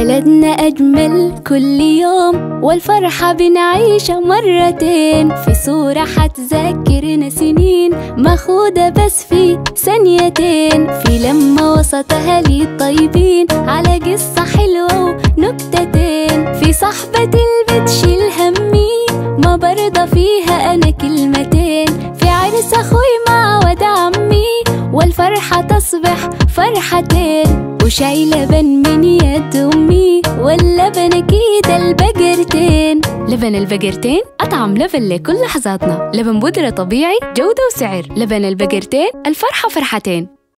بلدنا أجمل كل يوم، والفرحة بنعيشها مرتين. في صورة حتذكرنا سنين ماخودة بس في ثانيتين، في لمة وسط أهالي الطيبين على قصة حلوة ونكتتين. في صحبة بتشيل همي ما برضى فيها أنا كلمتين، في عرس أخوي مع ود عمي والفرحة تصبح فرحتين. وشاي لبن من يد أمي واللبن أكيد البقرتين. لبن البقرتين أطعم لبن لكل لحظاتنا، لبن بودرة طبيعي جودة وسعر. لبن البقرتين الفرحة فرحتين.